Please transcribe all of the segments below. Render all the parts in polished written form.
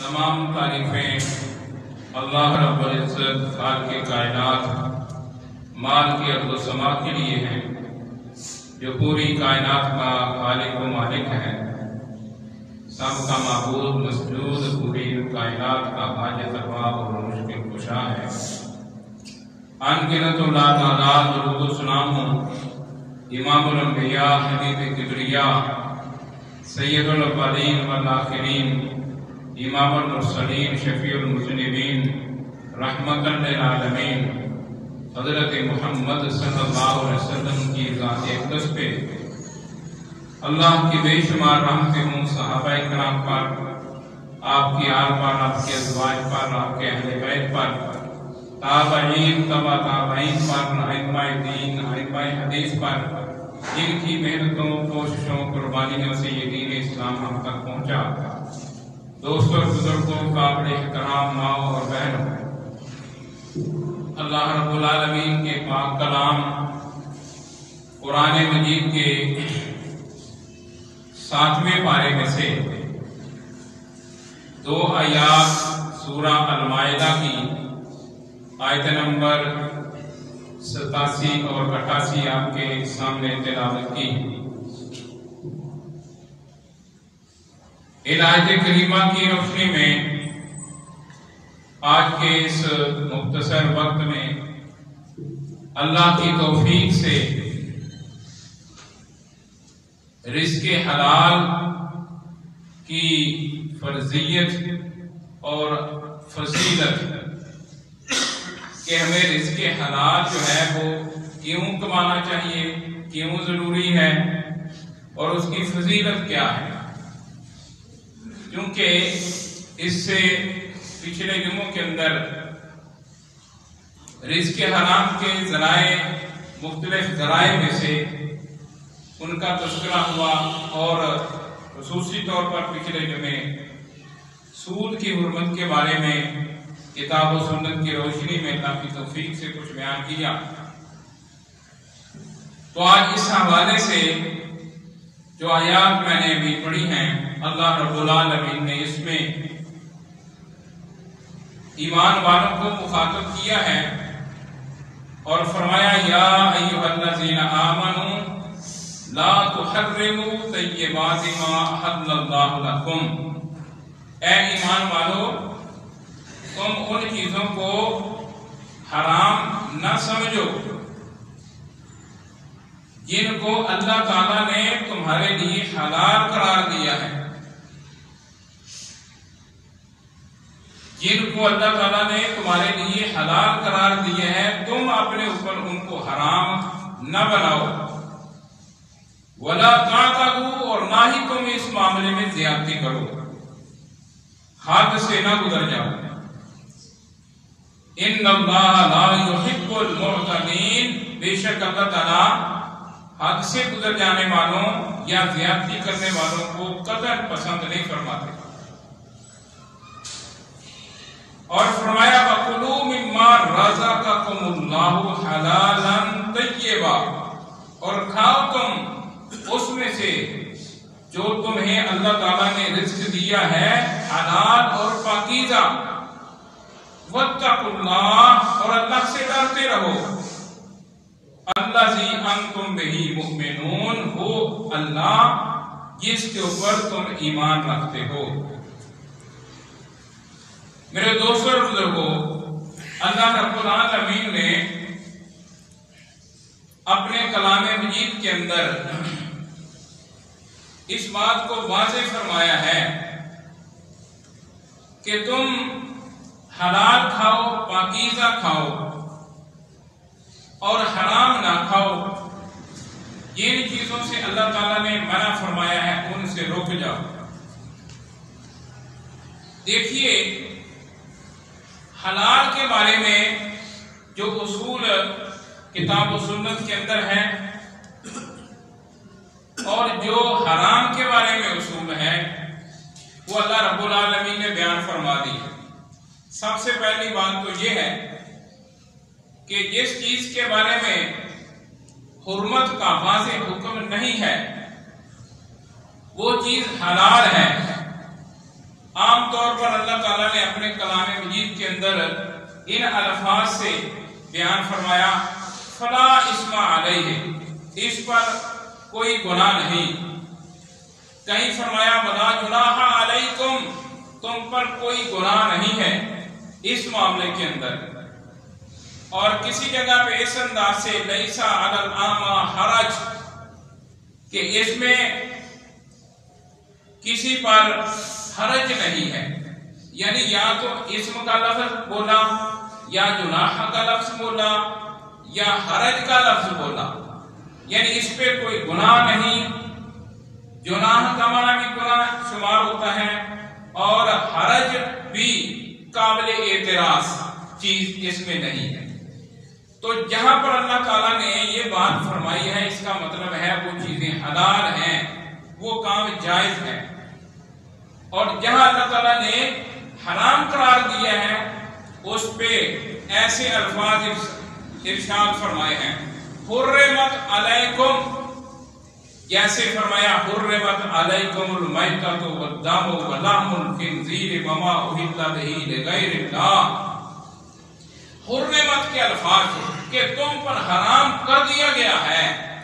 تمام تعریفیں اللہ رب العزت خالق کائنات مال کے ارض و سما کے لیے ہیں، جو پوری کائنات کا خالق و مالک ہے، سب کا معبود مسجود، پوری کائنات کا حاجت روا اور مشکل کشا ہے۔ ان گنت لا تعداد درود و سلام امام الانبیاء حبیب کبریاء سید الاولین والآخرین امام المرسلین شفیع المذنبین رحمۃ للعالمین حضرت محمد صلی اللہ علیہ وسلم کی ذات اقدس پہ اللہ کی بے شمار رحمتیں ہوں، صحابہ کرام پر، آپ کی آل پر، آپ کے ازواج پر، آپ کے اہل بیت پر، تابعین تبع تابعین پر، ائمہ دین ائمہ حدیث پر، جن کی محنتوں کوششوں قربانیوں سے یہ دین اسلام ہم تک پہنچا۔ دوستوں اور بزرگوں، قابل احترام ماں اور بہنوں، اللہ رب العالمین کے پاک کلام قرآن مجید کے 7ویں پارے میں سے 2 آیات سورہ المائدہ کی آیت نمبر 87 اور 88 آپ کے سامنے تلاوت کی۔ ان آیت کریمہ کی روشنی میں آج کے اس مختصر وقت میں اللہ کی توفیق سے رزق حلال کی فرضیت اور فضیلت کہ ہمیں رزق حلال جو ہے وہ کیوں کمانا چاہیے، کیوں ضروری ہے، اور اس کی فضیلت کیا ہے، کیونکہ اس سے پچھلے جمعوں کے اندر رزق حرام کے ذرائع، مختلف ذرائع میں سے ان کا تذکرہ ہوا، اور خصوصی طور پر پچھلے جمعے سود کی حرمت کے بارے میں کتاب و سنت کی روشنی میں اللہ کی توفیق سے کچھ بیان کیا۔ تو آج اس حوالے سے جو آیات میں نے ابھی پڑھی ہیں، اللہ رب العالمین نے اس میں ایمان والوں کو مخاطب کیا ہے اور فرمایا یا ایھا الذین آمنوا لا تحرموا طیبات ما احل اللہ لکم، اے ایمان والو تم ان چیزوں کو حرام نہ سمجھو جن کو اللہ تعالیٰ نے تمہارے لیے حلال قرار دیا ہے، جن کو اللہ تعالیٰ نے تمہارے لیے حلال قرار دیا ہے تم اپنے اوپر ان کو حرام نہ بناؤ، ولا تعتدوا، اور نہ ہی تم اس معاملے میں زیادتی کرو، حد سے نہ گزر جاؤ۔ ان اللہ لا يحب المعتدین، بے شک اللہ تعالیٰ حد سے گزر جانے والوں یا زیادتی کرنے والوں کو قطعاً پسند نہیں فرماتے۔ اور فرمایا وَكُلُوا مِمَّا رَزَقَكُمُ اللَّهُ حَلَالًا طَيِّبًا، اور کھاؤ تم اس میں سے جو تمہیں اللہ تعالیٰ نے رزق دیا ہے حلال اور پاکیزہ، وَاتَّقُوا اللَّهَ، اور اللہ سے ڈرتے رہو، الَّذِي أَنْتُمْ بِهِ مُؤْمِنُونَ، وہ اللہ جس کے اوپر تم ایمان رکھتے ہو۔ میرے دوستوں اور بزرگوں، اللہ رب العالمین نے اپنے کلام مجید کے اندر اس بات کو واضح فرمایا ہے کہ تم حلال کھاؤ، پاکیزہ کھاؤ اور حرام نہ کھاؤ، جن چیزوں سے اللہ تعالیٰ نے منع فرمایا ہے ان سے رک جاؤ۔ دیکھیے حلال کے بارے میں جو اصول کتاب و سنت کے اندر ہیں اور جو حرام کے بارے میں اصول ہیں وہ اللہ رب العالمین نے بیان فرما دی ہے۔ سب سے پہلی بات تو یہ ہے کہ جس چیز کے بارے میں حرمت کا واضح حکم نہیں ہے وہ چیز حلال ہے۔ عام طور پر اللہ تعالیٰ نے اپنے کلام مجید کے اندر ان الفاظ سے بیان فرمایا فلا اسم علیہ، اس پر کوئی گناہ نہیں. کہیں فرمایا ولا جناح علیکم، تم پر کوئی گناہ نہیں ہے اس معاملے کے اندر. اور کسی جگہ پہ اس انداز سے لیسا علی الاعمی حرج، کہ اس میں کسی پر حرج نہیں ہے. یعنی یا تو اسم کا لفظ بولا، یا جناح کا لفظ بولا، یا حرج کا لفظ بولا، یعنی اس پہ کوئی گناہ نہیں. جناح کا معنی بھی گناہ شمار ہوتا ہے، اور حرج بھی قابل اعتراض چیز اس میں نہیں ہے. تو جہاں پر اللہ تعالیٰ نے یہ بات فرمائی ہے، اس کا مطلب ہے وہ چیزیں حلال ہیں، وہ کام جائز ہے. اور جہاں اللہ تعالیٰ نے حرام قرار دیا ہے اس پہ ایسے الفاظ ارشاد فرمائے ہیں حرمت علیکم، جیسے فرمایا حرمت علیکم المیتۃ والدم ولحم الخنزیر وما اہل بہ لغیر اللہ. حرمت کے الفاظ کہ تم پر حرام کر دیا گیا ہے،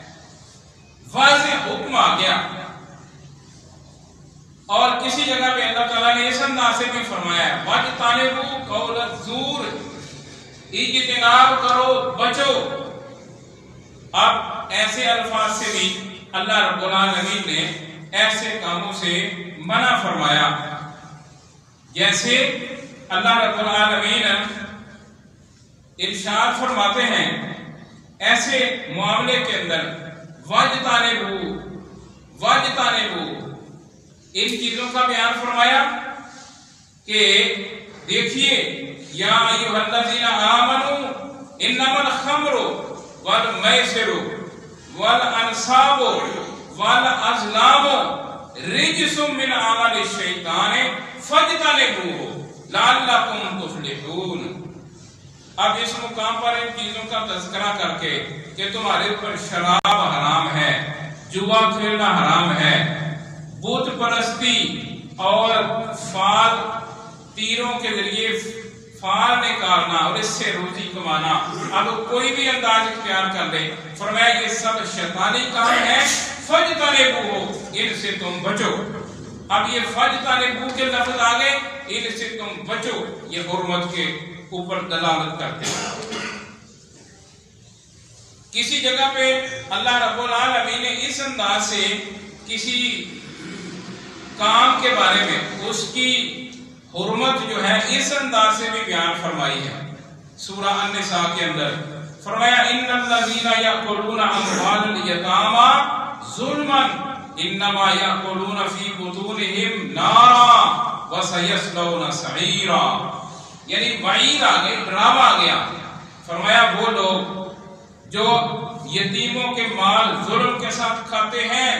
واضح حکم آ گیا. اور کسی جگہ پہ اللہ تعالیٰ نے اس انداز سے بھی فرمایا ہے وَاجْتَنِبُوا قَوْلَ الزُّورِ، اجتناب کرو، بچو. اب ایسے الفاظ سے بھی اللہ رب العالمین نے ایسے کاموں سے منع فرمایا. جیسے اللہ رب العالمین ارشاد فرماتے ہیں ایسے معاملے کے اندر وَاجْتَنِبُوا، ان چیزوں کا بیان فرمایا کہ دیکھیے یا ایھا الذین آمنوا انما الخمر والمیسر والانصاب والازلام رجس من عمل الشیطان فاجتنبوہ لعلکم تفلحون. اب اس مقام پر ان چیزوں کا تذکرہ کر کے کہ تمہارے اوپر شراب حرام ہے، جوا کھیلنا حرام ہے، بت پرستی اور فال، تیروں کے ذریعے فال نکالنا اور اس سے روزی کمانا، اب کوئی بھی انداز اختیار کر لے، فرمایا یہ سب شیطانی کام ہے، فاجتنبوہ، ان سے تم بچو. اب یہ فاجتنبوہ کے لفظ آگے، ان سے تم بچو، یہ حرمت کے اوپر دلالت کرتے ہیں. کسی جگہ پہ اللہ رب العالمین نے اس انداز سے کسی کام کے بارے میں اس کی حرمت جو ہے اس انداز سے بھی بیان فرمائی ہے. سورہ النساء کے اندر فرمایا ان الذین یاکلون اموال الیتامی ظلما انما یاکلون فی بطونہم نارا وسیصلون سعیرا. یعنی وعید آ گئی، ڈراوا آ گیا. فرمایا وہ لوگ جو یتیموں کے مال ظلم کے ساتھ کھاتے ہیں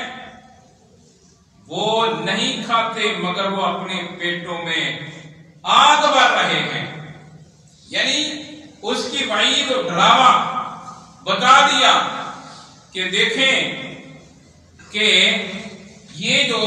وہ نہیں کھاتے مگر وہ اپنے پیٹوں میں آگ بھر رہے ہیں. یعنی اس کی وعید و ڈراوا بتا دیا کہ دیکھیں کہ یہ جو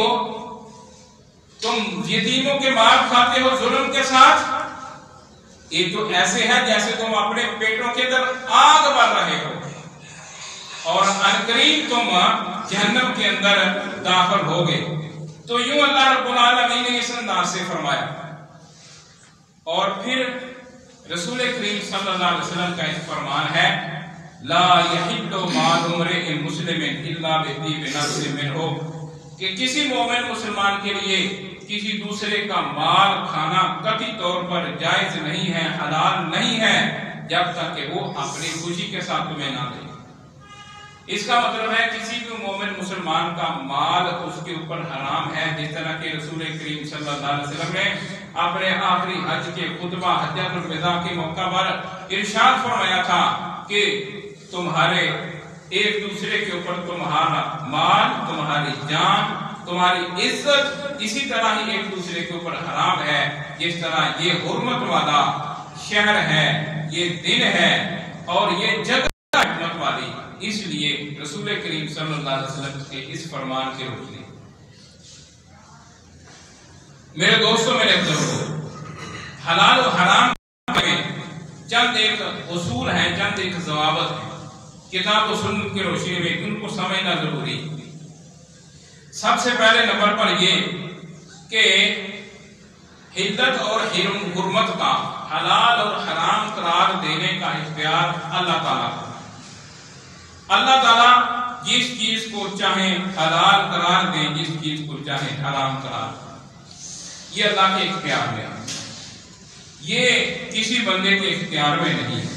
تم یتیموں کے مال کھاتے ہو ظلم کے ساتھ، یہ تو ایسے ہے جیسے تم اپنے پیٹوں کے اندر آگ بھر رہے ہو، اور عنقریب تم جہنم کے اندر داخل ہوگے. تو یوں اللہ رب العالمین نے اس انداز سے فرمایا. اور پھر رسول کریم صلی اللہ علیہ وسلم کا اس فرمان ہے لا یحل مال امرئ مسلم الا بطیب نفس منہ، کہ کسی مومن مسلمان کے لیے کسی دوسرے کا مال کھانا قطعی طور پر جائز نہیں ہے، حلال نہیں ہے، جب تک کہ وہ اپنی خوشی کے ساتھ تمہیں نہ دے. اس کا مطلب ہے کسی بھی مومن مسلمان کا مال اس کے اوپر حرام ہے. جس طرح کہ رسول کریم صلی اللہ علیہ وسلم نے اپنے آخری حج کے خطبہ حجۃ الوداع کے موقع پر ارشاد فرمایا تھا کہ تمہارے ایک دوسرے کے اوپر تمہارا مال، تمہاری جان، تمہاری عزت اسی طرح ہی ایک دوسرے کے اوپر حرام ہے جس طرح یہ حرمت والا شہر ہے، یہ دن ہے اور یہ جگہ حرمت والی. اس لیے رسول کریم صلی اللہ علیہ وسلم کے اس فرمان کے روکنے میرے دوستوں، میرے بزرگوں، حلال و حرام میں چند ایک اصول ہیں، چند ایک ضوابط ہیں، کتاب و سنت کی روشنی میں ان کو سمجھنا ضروری۔ سب سے پہلے نمبر پر یہ کہ حدت اور حرمت کا، حلال اور حرام قرار دینے کا اختیار اللہ تعالیٰ کا۔ اللہ تعالیٰ جس چیز کو چاہے حلال قرار دیں، جس چیز کو چاہے حرام قرار دیں، یہ اللہ کے اختیار میں ہے، یہ کسی بندے کے اختیار میں نہیں ہے۔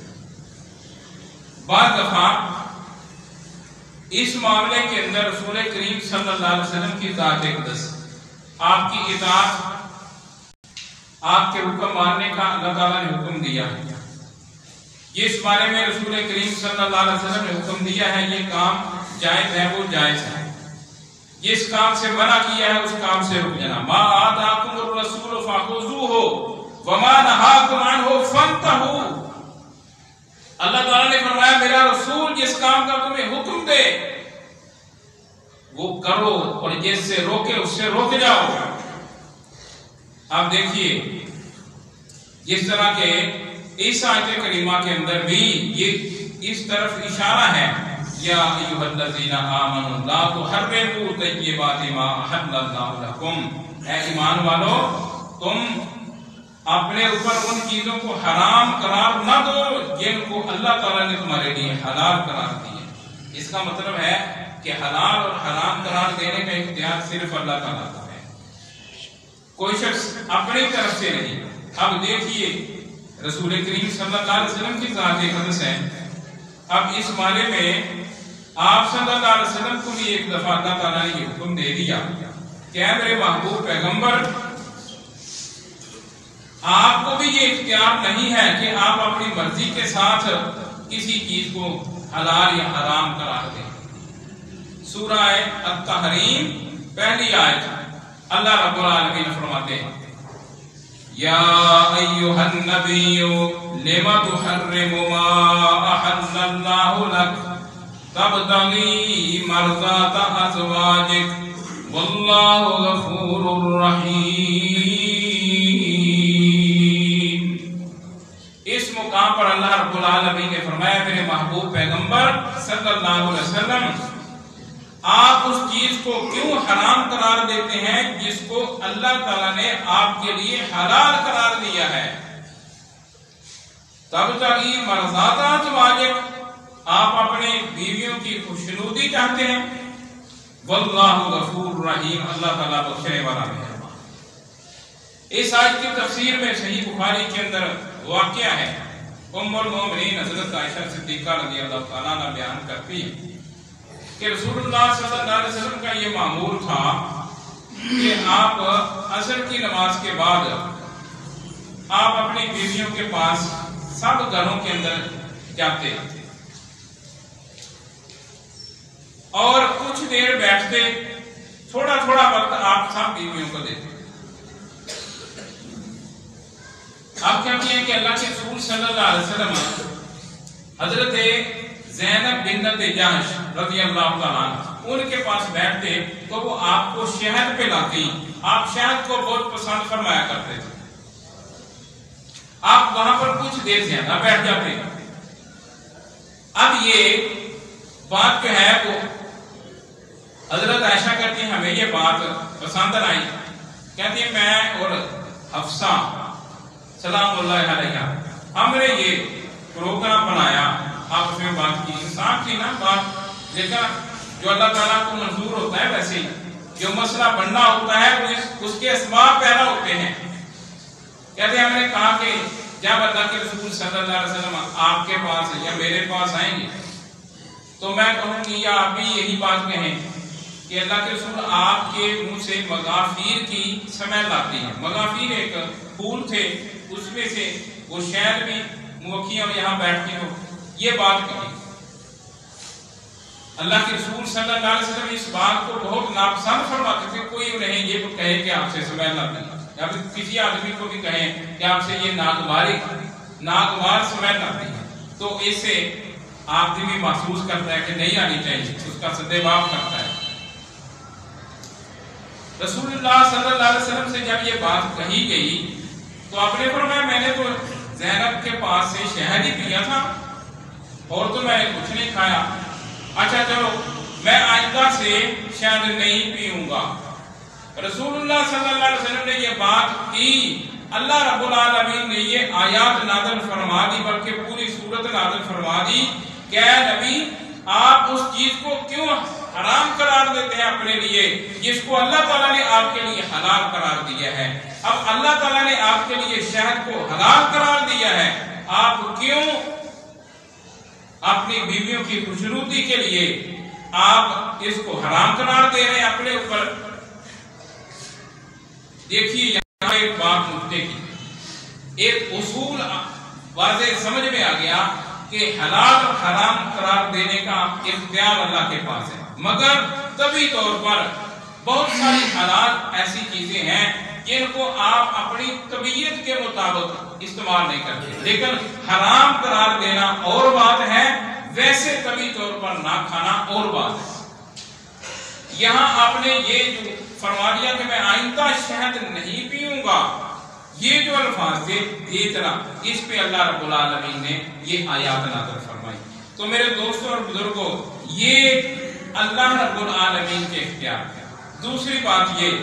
بعض دفعہ اس معاملے کے اندر رسول کریم صلی اللہ علیہ وسلم کی ذات اقدس، آپ کی اطاعت، آپ کے حکم ماننے کا اللہ تعالیٰ نے حکم دیا ہے۔ جس بارے میں رسول کریم صلی اللہ علیہ وسلم نے حکم دیا ہے یہ کام جائز ہے، وہ جائز ہے۔ جس کام سے منع کیا ہے اس کام سے رک جانا۔ ما آتاکم الرسول فخذوہ وما نہاکم عنہ فانتہوا۔ اللہ تعالیٰ نے فرمایا میرا رسول جس کام کا تمہیں حکم دے وہ کرو، اور جس سے روکے اس سے روک جاؤ۔ آپ دیکھیے جس طرح کے اس آیت کریمہ کے اندر بھی یہ اس طرف اشارہ ہے، یا ایھا الذین آمنوا لا تحرموا طیبات ما احل اللہ لکم۔ اے ایمان والو، تم اپنے اوپر ان چیزوں کو حرام قرار نہ دو جن کو اللہ تعالیٰ نے تمہارے لیے حلال قرار دیے۔ اس کا مطلب ہے کہ حلال اور حرام قرار دینے کا اختیار صرف اللہ تعالیٰ کا ہے، کوئی شخص اپنی طرف سے نہیں۔ اب دیکھیے رسول کریم صلی اللہ علیہ وسلم کی ذات اقدس ہے۔ اب اس بارے میں آپ صلی اللہ علیہ وسلم کو بھی ایک دفعہ اللہ تعالیٰ نے یہ حکم دے دیا کہ اے میرے محبوب پیغمبر، آپ کو بھی یہ اختیار نہیں ہے کہ آپ اپنی مرضی کے ساتھ کسی چیز کو حلال یا حرام قرار دیں۔ سورہ التحریم پہلی آیت اللہ رب العالمین فرماتے ہیں یا ایھا النبی لم تحرم ما احل اللہ لک تبتغی مرضات ازواجک واللہ غفور رحیم۔ اس مقام پر اللہ رب العالمین نے فرمایا میرے محبوب پیغمبر صلی اللہ علیہ وسلم، آپ اس چیز کو کیوں حرام قرار دیتے ہیں جس کو اللہ تعالیٰ نے آپ کے لیے حلال قرار دیا ہے۔ تبتغی مرضات ازواجک، آپ اپنے بیویوں کی خوشنودی چاہتے ہیں۔ واللہ غفور رحیم، اللہ تعالیٰ بخشنے والا مہربان۔ اس آیت کی تفسیر میں صحیح بخاری کے اندر واقعہ ہے، ام المومنین حضرت عائشہ صدیقہ رضی اللہ تعالیٰ عنہ بیان کرتی ہے کہ رسول اللہ صلی اللہ علیہ وسلم کا یہ معمول تھا کہ آپ عصر کی نماز کے بعد آپ اپنی بیویوں کے پاس سب گھروں کے اندر جاتے اور کچھ دیر بیٹھتے، تھوڑا تھوڑا وقت آپ سب بیویوں کو دیتے۔ آپ کہتے ہیں کہ اللہ کے رسول صلی اللہ علیہ وسلم حضرت زینب بنت جحش رضی اللہ تعالیٰ عنہ ان کے پاس بیٹھتے تو وہ آپ کو شہد پہ لاتی، آپ شہد کو بہت پسند فرمایا کرتے تھے۔ آپ وہاں پر کچھ دیر زیادہ بیٹھ جاتے۔ اب یہ بات جو ہے وہ حضرت عائشہ کہتی ہیں ہمیں یہ بات پسند آئی، کہتی ہیں میں اور حفصہ سلام اللہ علیہ ہم نے یہ پروگرام بنایا، آپ میں بات کی، انسان کی نا بات، لیکن جو اللہ تعالیٰ کو منظور ہوتا ہے ویسے ہی جو مسئلہ بننا ہوتا ہے اس کے اسباب پیدا ہوتے ہیں۔ کہتے ہیں ہم نے کہا کہ جب اللہ کے رسول صلی اللہ علیہ وسلم آپ کے پاس یا میرے پاس آئیں گے تو میں کہوں گی یا آپ بھی یہی بات کہیں کہ اللہ کے رسول آپ کے منہ سے مغافیر کی سمیل آتی ہے۔ مغافیر ایک پھول تھے، اس میں سے وہ شہد بھی موکیاں یہاں بیٹھتی ہو، یہ بات کہی۔ اللہ کے رسول صلی اللہ علیہ وسلم اس بات کو بہت ناپسند فرماتے تھے، کوئی انہیں یہ کہے کہ آپ سے سمیل آتی ہے، یا پھر کسی آدمی کو بھی کہیں کہ آپ سے یہ ناگوار سمیل آتی ہے تو اس سے آدمی بھی محسوس کرتا ہے کہ نہیں آنی چاہیے، اس کا سدباب کرتا ہے۔ رسول اللہ صلی اللہ علیہ وسلم سے جب یہ بات کہی گئی تو آپ نے فرمایا میں نے تو زینب کے پاس سے شہد ہی پیا تھا اور تو میں نے کچھ نہیں کھایا. اچھا چلو میں آئندہ سے شہد نہیں پیوں گا. رسول اللہ صلی اللہ علیہ وسلم نے یہ بات کی. اللہ رب العالمین نے یہ آیات نازل فرما دی بلکہ پوری سورت نازل فرما دی کہ اے نبی آپ اس چیز کو کیوں حرام قرار دیتے ہیں اپنے لیے جس کو اللہ تعالیٰ نے آپ کے لیے حلال قرار دیا ہے. اب اللہ تعالیٰ نے آپ کے لیے شہد کو حلال قرار دیا ہے, آپ کیوں اپنی بیویوں کی خوشنودی کے لیے آپ اس کو حرام قرار دے رہے ہیں اپنے اوپر. دیکھیے یہاں ایک بات نکتے کی, ایک اصول واضح سمجھ میں آ گیا کہ حلال اور حرام قرار دینے کا اختیار اللہ کے پاس ہے, مگر طبی طور پر بہت ساری حلال ایسی چیزیں ہیں جن کو آپ اپنی طبیعت کے مطابق استعمال نہیں کرتے, لیکن حرام قرار دینا اور بات ہے, ویسے طبی طور پر نہ کھانا اور بات ہے. یہاں آپ نے یہ جو فرما دیا کہ میں آئندہ شہد نہیں پیوں گا, یہ جو الفاظ تھے یہ طرح اس پہ اللہ رب العالمین نے یہ آیات نازل فرمائی. تو میرے دوستوں اور بزرگوں یہ اللہ رب العالمین کے اختیار ہے. دوسری بات یہ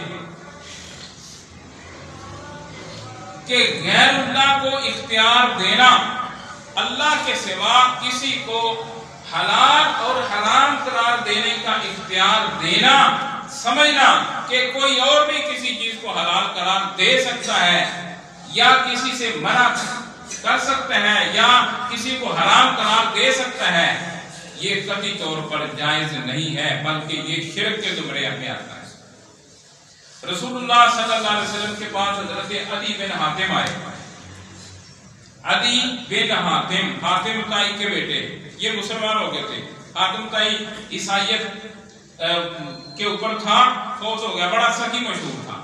کہ غیر اللہ کو اختیار دینا, اللہ کے سوا کسی کو حلال اور حرام قرار دینے کا اختیار دینا, سمجھنا کہ کوئی اور بھی کسی چیز کو حلال قرار دے سکتا ہے یا کسی سے منع کر سکتا ہے یا کسی کو حرام قرار دے سکتا ہے, یہ قطعی طور پر جائز نہیں ہے بلکہ یہ شرک کے زمرے میں آتا ہے. رسول اللہ صلی اللہ علیہ وسلم کے پاس حضرت عدی بن حاتم آئے. عدی بن حاتم, حاتم تائی کے بیٹے, یہ مسلمان ہو گئے تھے. حاتم تائی عیسائیت کے اوپر تھا, فوت ہو گیا, بڑا سخی مشہور تھا.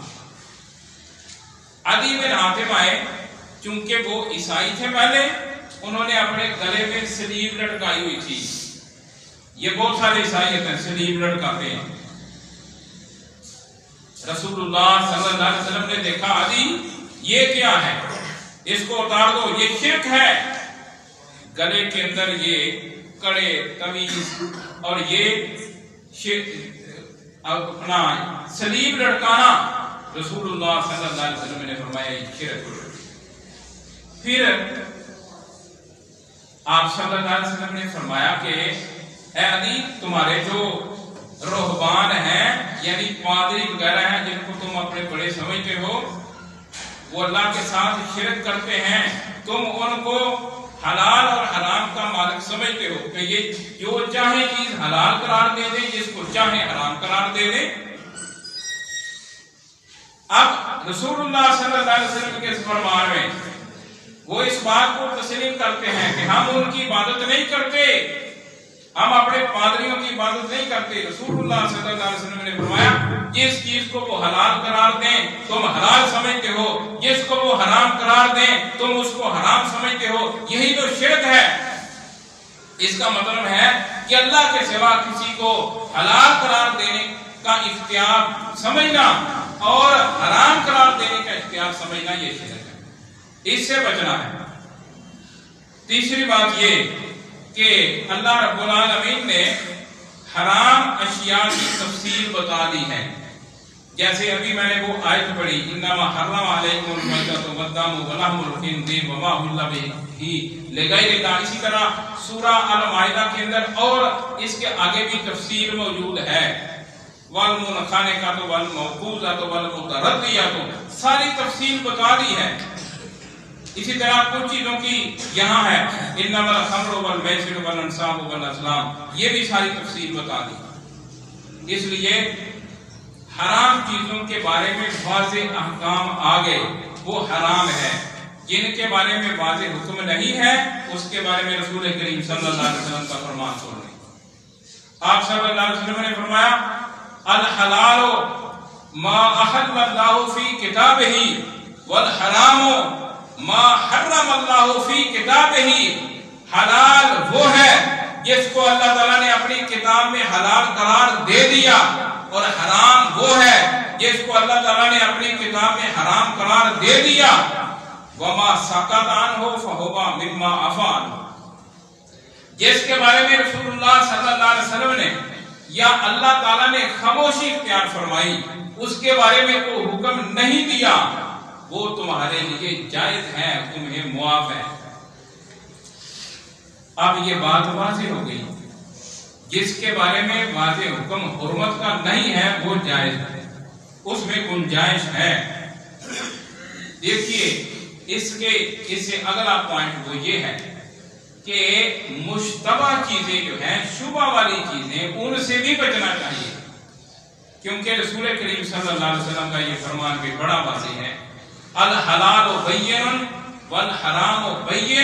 عدی بن حاتم آئے, چونکہ وہ عیسائی تھے پہلے, انہوں نے اپنے گلے میں سلیب لٹکائی ہوئی تھی. یہ بہت سارے عیسائیت ہیں, سلیب لٹکاتے ہیں. رسول اللہ صلی اللہ علیہ وسلم نے دیکھا عدی یہ کیا ہے, اس کو اتار دو, یہ شرک ہے. گلے کے اندر یہ کڑے تمیز اور یہ اپنا سلیب لٹکانا, رسول اللہ صلی اللہ علیہ وسلم نے فرمایا یہ شرک. پھر آپ صلی اللہ علیہ وسلم نے فرمایا کہ اے عدی تمہارے جو رہبان ہیں یعنی پادری وغیرہ ہیں جن کو تم اپنے بڑے سمجھتے ہو, وہ اللہ کے ساتھ شرک کرتے ہیں, تم ان کو حلال اور حرام کا مالک سمجھتے ہو کہ یہ جو چاہے چیز حلال قرار دے دیں, جس کو چاہے حرام قرار دے دیں. اب رسول اللہ صلی اللہ علیہ وسلم کے فرمان میں وہ اس بات کو تسلیم کرتے ہیں کہ ہم ان کی عبادت نہیں کرتے, ہم اپنے پادریوں کی عبادت نہیں کرتے. رسول اللہ صلی اللہ علیہ وسلم نے فرمایا جس چیز کو وہ حلال قرار دیں تم حلال سمجھتے ہو, جس کو وہ حرام قرار دیں تم اس کو حرام سمجھتے ہو, یہی تو شرک ہے. اس کا مطلب ہے کہ اللہ کے سوا کسی کو حلال قرار دینے کا اختیار سمجھنا اور حرام قرار دینے کا اختیار سمجھنا یہ شرک ہے, اس سے بچنا ہے. تیسری بات یہ کہ اللہ رب العالمین نے حرام اشیاء کی تفصیل بتا دی ہے. جیسے ابھی میں نے وہ آیت پڑھی انما حرم علیکم المیتۃ والدم ولحم الخنزیر وما اہل به لغیر اللہ, اسی طرح سورہ المائدہ کے اندر اور اس کے آگے بھی تفصیل موجود ہے. والمنخنقۃ والموقوذۃ والمتردیۃ, ساری تفصیل بتا دی ہے. اسی طرح کچھ چیزوں کی یہاں ہے انما الخمر والمیسر والانصاب والازلام, یہ بھی ساری تفصیل بتا دی. اس لیے حرام چیزوں کے بارے میں واضح احکام آ گئے, وہ حرام ہے. جن کے بارے میں واضح حکم نہیں ہے اس کے بارے میں رسول کریم صلی اللہ علیہ وسلم کا فرمان چھوڑ دیں. آپ صلی اللہ علیہ وسلم نے فرمایا الحلال ما احل اللہ فی کتابہ والحرام ما حرم اللہ فی کتابہ, حلال وہ ہے جس کو اللہ تعالیٰ نے اپنی کتاب میں حلال قرار دے دیا, اور حرام وہ ہے جس کو اللہ تعالیٰ نے اپنی کتاب میں حرام قرار دے دیا، وما سکت عنہ فہو مما عفا عنہ، جس کے بارے میں رسول اللہ صلی اللہ علیہ وسلم نے یا اللہ تعالیٰ نے خاموشی اختیار فرمائی، اس کے بارے میں کوئی حکم نہیں دیا، وہ تمہارے لیے جائز ہے، تمہیں معاف ہے۔ اب یہ بات واضح ہو گئی، جس کے بارے میں واضح حکم حرمت کا نہیں ہے وہ جائز ہے، اس میں گنجائش ہے۔ دیکھیے اس سے اگلا پوائنٹ وہ یہ ہے کہ مشتبہ چیزیں جو ہیں، شبہ والی چیزیں، ان سے بھی بچنا چاہیے، کیونکہ رسول کریم صلی اللہ علیہ وسلم کا یہ فرمان بھی بڑا واضح ہے، الحلال بین والحرام بین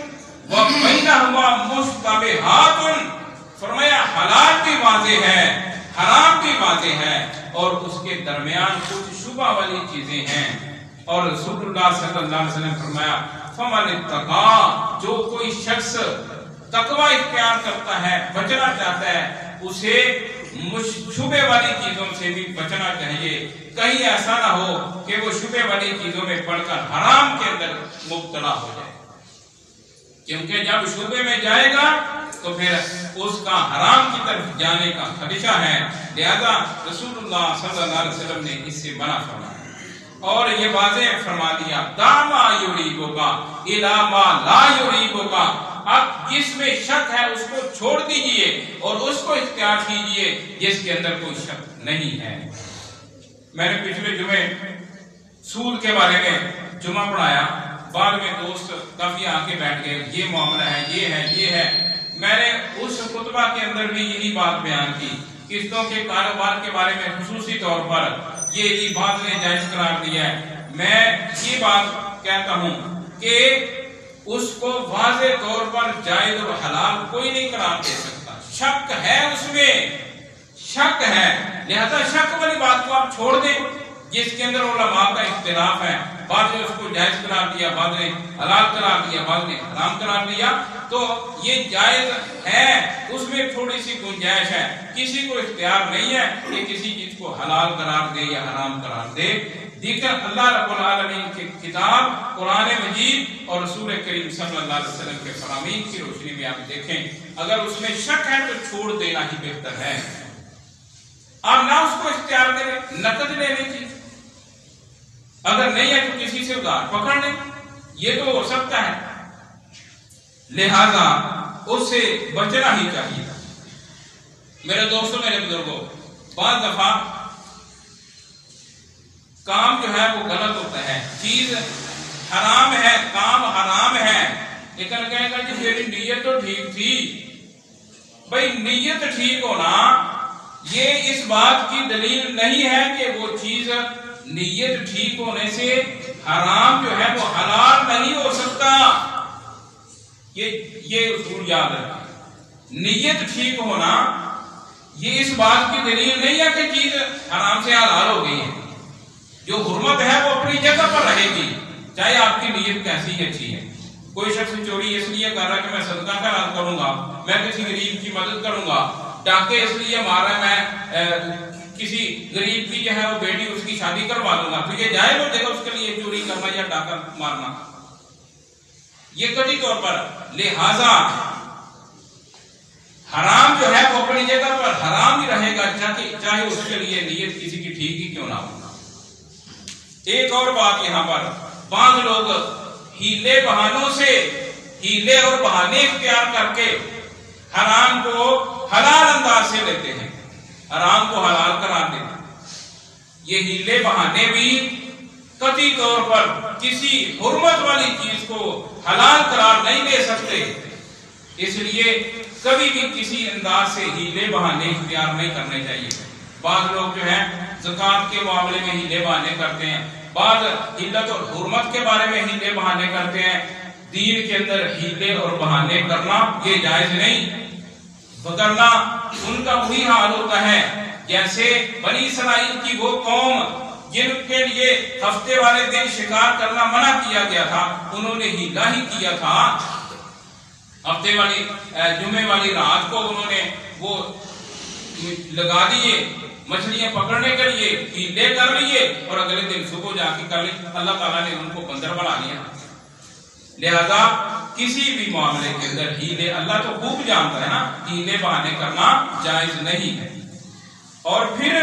وبینہما مشتبہات، فرمایا حلال بھی واضح ہے، حرام بھی واضح ہے، اور اس کے درمیان کچھ شبہ والی چیزیں ہیں۔ اور رسول اللہ صلی اللہ علیہ وسلم فرمایا فمن اتقا، جو کوئی شخص تقوی اختیار کرتا ہے، بچنا چاہتا ہے، اسے شبہ والی چیزوں سے بھی بچنا چاہیے، کہیں ایسا نہ ہو کہ وہ شبہ والی چیزوں میں پڑھ کر حرام کے اندر مبتلا ہو جائے، کیونکہ جب شبہ میں جائے گا تو پھر اس کا حرام کی طرف جانے کا خدشہ ہے، لہذا رسول اللہ صلی اللہ علیہ وسلم نے اس سے منع فرمایا، اور یہ واضح فرما دیا داما یریبکا الی ما لا یریبکا، اب جس میں شک ہے اس کو چھوڑ دیجئے اور اس کو اختیار کیجئے جس کے اندر کوئی شک نہیں ہے۔ میں نے پچھلے جمعے سود کے بارے میں جمعہ پڑھایا، بعد میں دوست کافی آکے بیٹھ گئے، یہ معاملہ ہے، یہ ہے، یہ ہے۔ میں نے اس خطبہ کے اندر بھی یہی بات بیان کی، قسطوں کے کاروبار کے بارے میں خصوصی طور پر یہ بات نے جائز قرار دیا ہے۔ میں یہ بات کہتا ہوں کہ اس کو واضح طور پر جائز اور حلال کوئی نہیں قرار دے سکتا، شک ہے، اس میں شک ہے، لہذا شک والی بات کو آپ چھوڑ دیں، جس کے اندر علماء کا اختلاف ہے، بعض نے اس کو جائز قرار دیا، بعض نے حلال قرار دیا، بعض نے حرام قرار دیا، تو یہ جائز ہے، اس میں تھوڑی سی گنجائش ہے، کسی کو اختیار نہیں ہے کہ کسی چیز کو حلال قرار دے یا حرام قرار دے۔ دیکھیں اللہ رب العالمین کی کتاب قرآن مجید اور رسول کریم صلی اللہ علیہ وسلم کے فرامین کی روشنی میں آپ دیکھیں، اگر اس میں شک ہے تو چھوڑ دینا ہی بہتر ہے، آپ نہ اس کو اختیار کریں، نقد لینے کی، اگر نہیں ہے تو کسی سے ادھار پکڑ لیں، یہ تو ہو سکتا ہے، لہذا اس سے بچنا ہی چاہیے۔ میرے دوستوں، میرے بزرگوں، بعض دفعہ کام جو ہے وہ غلط ہوتا ہے، چیز حرام ہے، کام حرام ہے، لیکن کہے گا جی میری نیت تو ٹھیک تھی۔ بھئی نیت ٹھیک ہونا یہ اس بات کی دلیل نہیں ہے کہ وہ چیز نیت ٹھیک ہونے سے حرام جو ہے وہ حلال نہیں ہو سکتا، یہ اصول یاد رکھیں۔ نیت ٹھیک ہونا یہ اس بات کی دلیل نہیں ہے کہ چیز حرام سے حلال ہو گئی ہے، جو حرمت ہے وہ اپنی جگہ پر رہے گی، چاہے آپ کی نیت کیسی اچھی ہے۔ کوئی شخص چوری اس لیے کر رہا ہے کہ میں صدقہ خیرات کروں گا، میں کسی غریب کی مدد کروں گا، ڈاکے اس لیے مار رہا ہے میں کسی غریب کی جو ہے وہ بیٹی اس کی شادی کروا دوں گا، تو یہ جائز ہو جائے گا اس کے لیے چوری کرنا یا ڈاکہ مارنا؟ یہ قطعی طور پر، لہذا حرام جو ہے وہ اپنی جگہ پر حرام ہی رہے گا، چاہے اس کے لیے نیت کسی کی ٹھیک ہی کیوں نہ ہو۔ ایک اور بات یہاں پر، بعض لوگ ہیلے بہانوں سے، ہیلے اور بہانے اختیار کر کے حرام کو حلال انداز سے لیتے ہیں، حرام کو حلال قرار دیتے ہیں۔ یہ ہیلے بہانے بھی قطعی طور پر کسی حرمت والی چیز کو حلال قرار نہیں دے سکتے، اس لیے کبھی بھی کسی انداز سے ہیلے بہانے اختیار نہیں کرنے چاہیے۔ بعض لوگ جو ہیں زکوٰۃ کے معاملے میں ہیلے بہانے کرتے ہیں، بعض حلت اور حرمت کے بارے میں ہیلے بہانے کرتے ہیں۔ دین کے اندر ہیلے اور بہانے کرنا یہ جائز نہیں، وگرنہ ان کا وہی حال ہوتا ہے جیسے بنی اسرائیل کی وہ قوم جن کے لیے ہفتے والے دن شکار کرنا منع کیا گیا تھا، انہوں نے ہیلا ہی کیا تھا، ہفتے والی جمعے والی رات کو انہوں نے وہ لگا دیے مچھلیاں پکڑنے کے لیے ہیلے کر لیے اور اگلے دن صبح جا کے کر لی، اللہ تعالیٰ نے ان کو بندر بنا لیا۔ لہذا کسی بھی معاملے کے اندر ہیلے، اللہ تو خوب جانتا ہے نا، ہیلے بہانے کرنا جائز نہیں ہے۔ اور پھر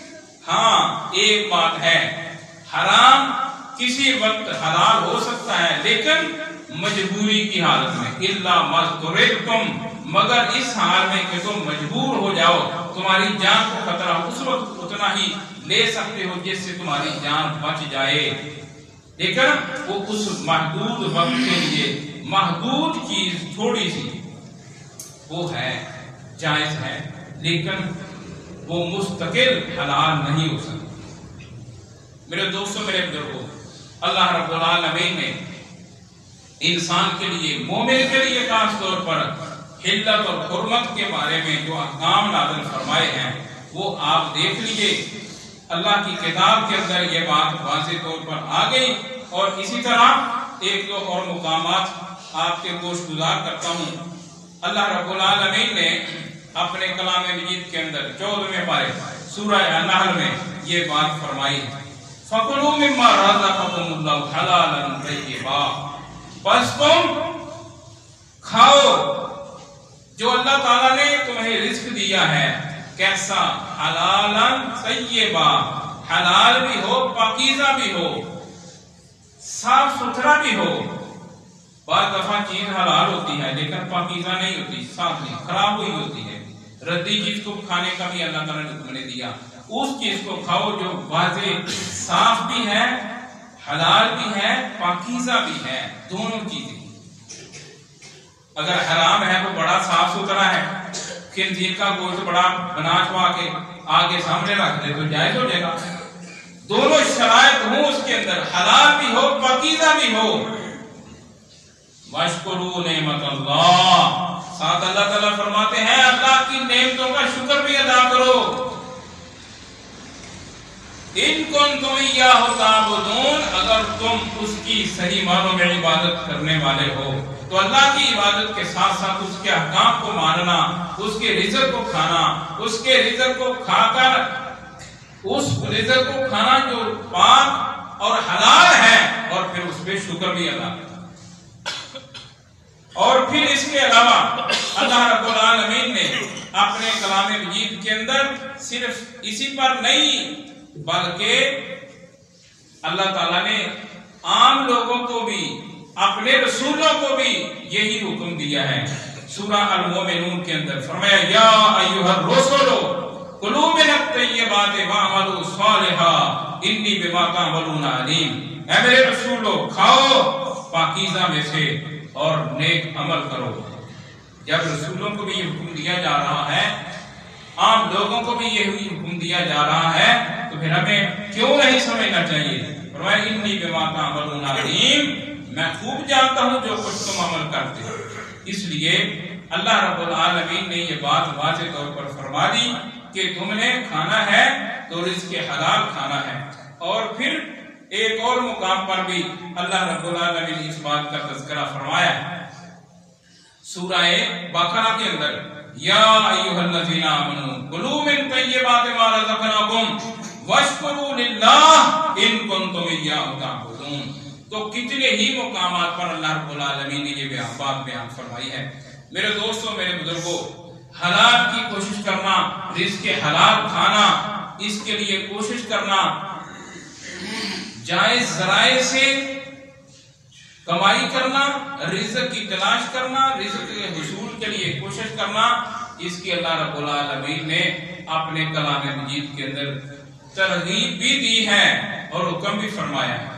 ہاں ایک بات ہے، حرام کسی وقت حلال ہو سکتا ہے لیکن مجبوری کی حالت میں، الا ما اضطررتم، مگر اس حال میں کہ تم مجبور ہو جاؤ، تمہاری جان کو خطرہ اس وقت اتنا ہی لے سکتے ہو جس سے تمہاری جان بچ جائے، لیکن وہ اس محدود وقت کے لیے محدود چیز تھوڑی سی وہ ہے، جائز ہے، لیکن وہ مستقل حلال نہیں ہو سکتی۔ میرے دوستوں، میرے بزرگوں، اللہ رب العالمین نے انسان کے لیے، مومن کے لیے خاص طور پر حلت اور حرمت کے بارے میں جو احکام نازل فرمائے ہیں وہ آپ دیکھ لیجئے۔ اللہ کی کتاب کے اندر یہ بات واضح طور پر آ گئی، اور اسی طرح ایک دو اور مقامات آپ کے گوش گزار کرتا ہوں۔ اللہ رب العالمین نے اپنے کلام مجید کے اندر 14ویں پارے سورہ النحل میں یہ بات فرمائی، فَكُلُوا مِمَّا رَزَقَكُمُ اللَّهُ حَلَالًا طَيِّبًا، بس تم کھاؤ جو اللہ تعالیٰ نے تمہیں رزق دیا ہے، کیسا؟ حلالً طیبا، حلال بھی ہو، پاکیزہ بھی ہو، صاف ستھرا بھی ہو۔ بعض دفعہ چیز حلال ہوتی ہے لیکن پاکیزہ نہیں ہوتی، صاف نہیں، خراب ہوئی ہوتی ہے۔ ردی چیز کو کھانے کا بھی اللہ تعالیٰ نے تمہیں دیا، اس چیز کو کھاؤ جو واضح صاف بھی ہے، حلال بھی ہے، پاکیزہ بھی ہے، دونوں چیزیں۔ اگر حرام ہے تو بڑا صاف ستھرا ہے، خنزیر کا گوشت بڑا بنا چوا کے آگے سامنے رکھ دے تو جائز ہو جائے گا۔ دونوں شرائط ہوں اس کے اندر، حلال بھی ہو، پاکیزہ بھی ہو۔ وَاشْكُرُوا نِعْمَتَ اللَّهِ، ساتھ اللہ تعالیٰ فرماتے ہیں اللہ کی نعمتوں کا شکر بھی ادا کرو۔ ان کنتم ایاہ تعبدون، اگر تم اس کی صحیح معنوں میں عبادت کرنے والے ہو تو اللہ کی عبادت کے ساتھ ساتھ اس کے احکام کو ماننا، اس کے رزق کو کھانا، اس کے رزق کو کھا کر اس رزق کو کھانا جو پاک اور حلال ہے، اور پھر اس پہ شکر بھی ادا کرنا۔ اور پھر اس کے علاوہ اللہ رب العالمین نے اپنے کلام مجید کے اندر صرف اسی پر نہیں بلکہ اللہ تعالیٰ نے عام لوگوں کو بھی، اپنے رسولوں کو بھی یہی حکم دیا ہے۔ سورہ المومنون کے اندر فرمایا یا ایھا الرسل کلوا من الطیبات واعملوا صالحا انی بما تعملون علیم، اے میرے رسولو کھاؤ پاکیزہ میں سے اور نیک عمل کرو۔ جب رسولوں کو بھی یہ حکم دیا جا رہا ہے، عام لوگوں کو بھی یہی حکم دیا جا رہا ہے، تو پھر ہمیں کیوں نہیں سمجھنا چاہیے؟ فرمایا انی بما تعملون علیم، میں خوب جانتا ہوں جو کچھ تم عمل کرتے ہو۔ اس لیے اللہ رب العالمین نے یہ بات واضح طور پر فرما دی کہ تم نے کھانا ہے تو رزق حلال کھانا ہے۔ اور پھر ایک اور مقام پر بھی اللہ رب العالمین نے اس بات کا تذکرہ فرمایا ہے سورہ بقرہ کے اندر، یا ایھا الذین آمنوا کلوا من طیبات ما رزقناکم واشکروا للہ ان کنتم ایاہ تعبدون۔ تو کتنے ہی مقامات پر اللہ رب العالمین نے یہ بات بیان فرمائی ہے۔ میرے دوستوں، میرے بزرگوں، حلال کی کوشش کرنا، رزق حلال کھانا، اس کے لیے کوشش کرنا، جائز ذرائع سے کمائی کرنا، رزق کی تلاش کرنا، رزق کے حصول کے لیے کوشش کرنا، اس کی اللہ رب العالمین نے اپنے کلام مجید کے اندر ترغیب بھی دی ہے اور حکم بھی فرمایا ہے۔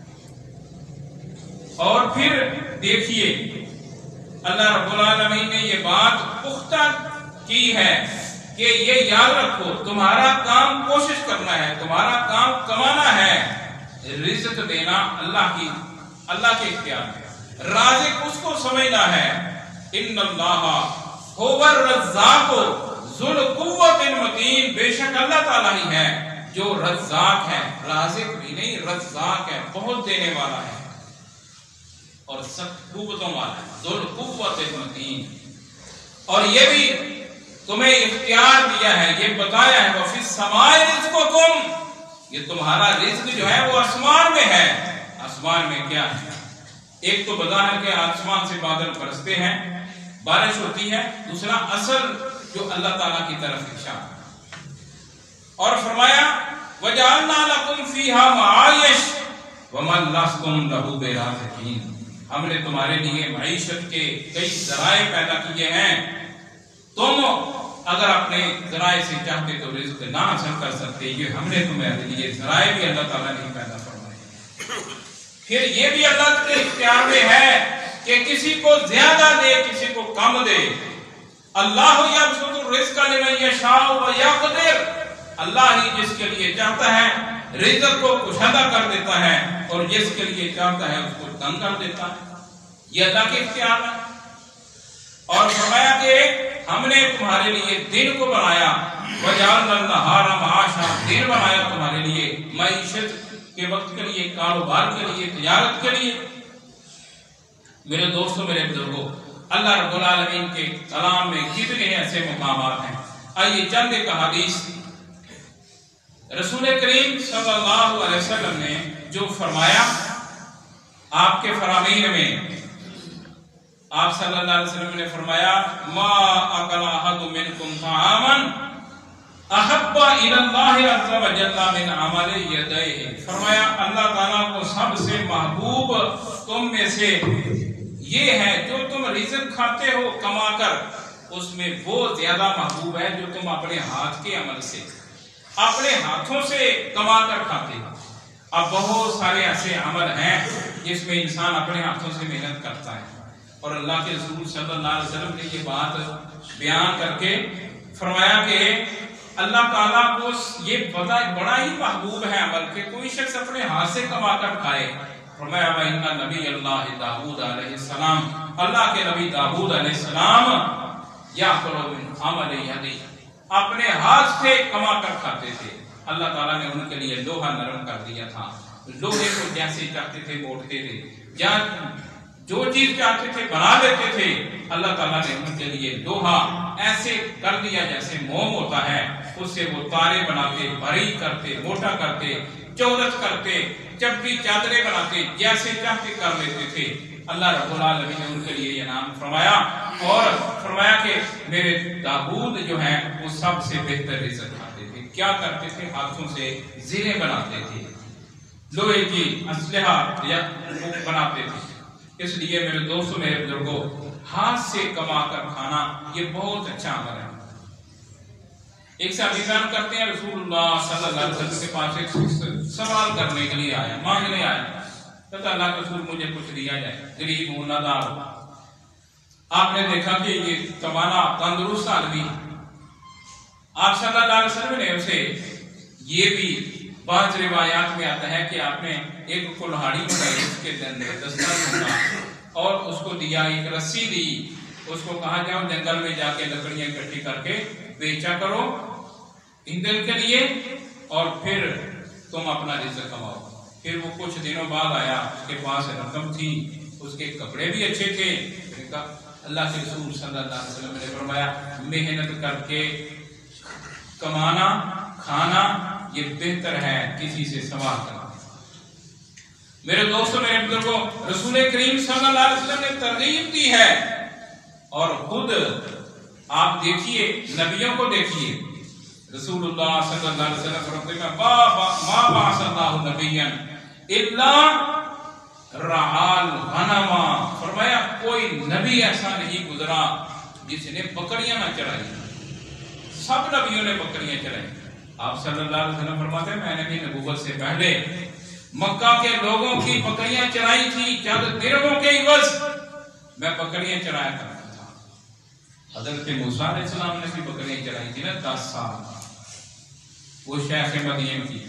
اور پھر دیکھیے اللہ رب العالمین نے یہ بات پختہ کی ہے کہ یہ یاد رکھو تمہارا کام کوشش کرنا ہے، تمہارا کام کمانا ہے، رزق دینا اللہ کے اختیار میں، رازق اس کو سمجھنا ہے۔ ان اللہ هو الرزاق ذو القوۃ المتین، بے شک اللہ تعالیٰ ہی ہے جو رزاق ہے، رازق بھی نہیں، رزاق ہے، بہت دینے والا ہے اور سخت قوتوں والا ہے، ذو القوۃ المتین۔ اور یہ بھی تمہیں اختیار دیا ہے، یہ بتایا ہے وَفِي السَّمَاءِ رِزْقُكُمْ، یہ تمہارا رزق جو ہے وہ آسمان میں ہے۔ آسمان میں کیا ہے؟ ایک تو بظاہر کہ آسمان سے بادل برستے ہیں، بارش ہوتی ہے، دوسرا اصل جو اللہ تعالیٰ کی طرف ارشاد ہے۔ اور فرمایا وَجَعَلْنَا لَكُمْ فِيهَا مَعَائِشَ وَمَن لَّسْتُمْ لَهُ بِرَازِقِينَ، ہم نے تمہارے لیے معیشت کے کئی ذرائع پیدا کیے ہیں، تم اگر اپنے ذرائع سے چاہتے تو رزق نہ حاصل کر سکتے، یہ ہم نے تمہارے لیے ذرائع بھی اللہ تعالیٰ نے پیدا فرمائے۔ پھر یہ بھی اللہ کے اختیار میں ہے کہ کسی کو زیادہ دے، کسی کو کم دے۔ اللہ یبسط الرزق لمن یشاء ویقدر، اللہ ہی جس کے لیے چاہتا ہے رزق کو کشادہ کر دیتا ہے، اور جس کے لیے چاہتا ہے اس کو تنگ کر دیتا ہے، یہ اللہ کے اختیار ہے۔ اور فرمایا کہ ہم نے تمہارے لیے دن کو بنایا، وَجَعَلْنَا النَّهَارَ مَعَاشًا، دن بنایا تمہارے لیے معیشت کے وقت کے لیے، کاروبار کے لیے، تجارت کے لیے۔ میرے دوستوں، میرے بزرگوں، اللہ رب العالمین کے کلام میں کتنے ایسے مقامات ہیں۔ آئیے چند ایک حدیث رسول کریم صلی اللہ علیہ وسلم نے جو فرمایا آپ کے فرامین میں، آپ صلی اللہ علیہ وسلم نے فرمایا ما اکل احد منکم طعاما احب الی اللہ عز وجل من عمل یدیہ، فرمایا اللہ تعالیٰ کو سب سے محبوب تم میں سے یہ ہے جو تم رزق کھاتے ہو کما کر، اس میں وہ زیادہ محبوب ہے جو تم اپنے ہاتھ کے عمل سے، اپنے ہاتھوں سے کما کر کھاتے ہو۔ اب بہت سارے ایسے عمل ہیں جس میں انسان اپنے ہاتھوں سے محنت کرتا ہے، اور اللہ کے رسول صلی اللہ علیہ وسلم نے یہ بات بیان کر کے فرمایا کہ اللہ تعالیٰ کو یہ بڑا ہی محبوب ہے عمل کہ کوئی شخص اپنے ہاتھ سے کما کر کھائے۔ فرمایا وَإِنَّ نبی اللہ داؤد علیہ السلام، اللہ کے نبی داؤد علیہ السلام یأکل من عمل یدیہ، اپنے ہاتھ سے کما کر کھاتے تھے۔ اللہ تعالیٰ نے ان کے لیے لوہا نرم کر دیا تھا، لوہے کو جیسے چاہتے تھے موڑتے تھے، جو چیز چاہتے تھے بنا لیتے تھے۔ اللہ تعالیٰ نے ان کے لیے لوہا ایسے کر دیا جیسے موم ہوتا ہے، اس سے وہ تارے بناتے، باریک کرتے، موٹا کرتے، چورس کرتے، چپٹی چادریں بناتے، جیسے چاہتے کر لیتے تھے۔ اللہ رب العالمین نے ان کے لیے یہ نام فرمایا، اور فرمایا کہ میرے داؤد جو ہیں وہ سب سے بہتر رزق کھاتے تھے۔ کیا کرتے تھے؟ ہاتھوں سے زرے بناتے تھے، لوہے کی اسلحہ بناتے تھے۔ اس لیے میرے دوستوں، میرے بزرگوں، ہاتھ سے کما کر کھانا یہ بہت اچھا عمل ہے۔ ایک صحابی بیان کرتے ہیں رسول اللہ صلی اللہ علیہ وسلم کے پاس ایک سوال کرنے کے لیے آیا، مانگنے آیا، کہتا اللہ کے رسول مجھے کچھ دیا جائے، غریب ہوں، نادار ہوں۔ آپ نے دیکھا کہ یہ کمانا تندرست آدمی، آپ صلی اللہ علیہ وسلم نے اسے، یہ بھی بعض روایات میں آتا ہے کہ آپ نے ایک کلہاڑی بنائی، اس کے اندر دستر ہوگا، اور اس کو دیا، ایک رسی دی، اس کو کہا جاؤ جنگل میں جا کے لکڑیاں اکٹھی کر کے بیچا کرو ایندھن کے لیے، اور پھر تم اپنا رزق کماؤ۔ پھر وہ کچھ دنوں بعد آیا، اس کے پاس رقم تھی، اس کے کپڑے بھی اچھے تھے۔ اللہ کے رسول صلی اللہ علیہ وسلم نے فرمایا محنت کر کے کمانا کھانا یہ بہتر ہے کسی سے سوال کرنا۔ میرے دوستوں، میرے بزرگوں، رسول کریم صلی اللہ علیہ وسلم نے ترغیب دی ہے، اور خود آپ دیکھیے، نبیوں کو دیکھیے، رسول اللہ صلی اللہ علیہ وسلم فرماتے ہیں ما بعث اللہ نبیا الا رعى الغنم، فرمایا کوئی نبی ایسا نہیں گزرا جس نے بکریاں نہ چرائی، سب نبیوں نے بکریاں چرائی۔ آپ صلی اللہ علیہ وسلم فرماتے ہیں میں نے بھی نبوت سے پہلے مکہ کے لوگوں کی بکریاں چرائی تھی، چند درہموں کے عوض میں بکریاں چرایا کرتا تھا۔ حضرت موسیٰ علیہ السلام نے بھی بکریاں چرائی تھی نا 10 سال، وہ شیخ مدین کی۔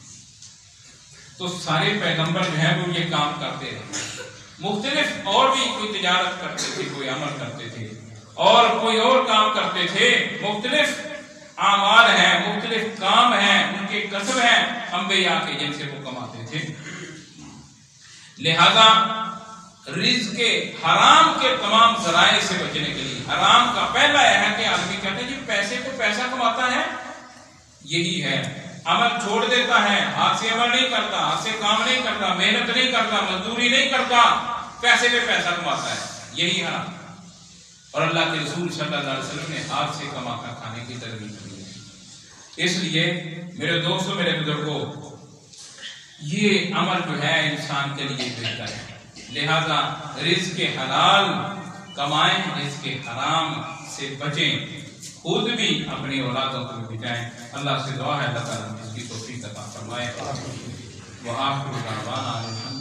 تو سارے پیغمبر جو ہیں وہ یہ کام کرتے رہے، مختلف اور بھی کوئی تجارت کرتے تھے، کوئی عمل کرتے تھے، اور کوئی اور کام کرتے تھے، مختلف اعمال ہیں، مختلف کام ہیں، ان کے کسب ہیں انبیاء کے جن سے وہ کماتے تھے۔ لہذا رزق کے حرام کے تمام ذرائع سے بچنے کے لیے. حرام کا پہلا یہ ہے کہ آدمی کہتے ہیں جی پیسے کو پیسہ کماتا ہے، یہی ہے. عمل چھوڑ دیتا ہے، ہاتھ سے عمل نہیں کرتا، ہاتھ سے کام نہیں کرتا، محنت نہیں کرتا، مزدوری نہیں کرتا، پیسے پہ پیسہ کماتا ہے، یہی حرام. اور اللہ کے رسول صلی اللہ علیہ وسلم نے ہاتھ سے کما کر کھانے کی ترغیب دی ہے. اس لیے میرے دوستوں، میرے بزرگوں، یہ عمل جو ہے انسان کے لیے بہتر ہے. لہذا رزق حلال کمائیں، رزق حرام سے بچیں، خود بھی اپنی اولادوں کو بھی بچائیں. اللہ سے دعا ہے اللہ تعالیٰ اس کی توفیق عطا فرمائے. وآخر دعوانا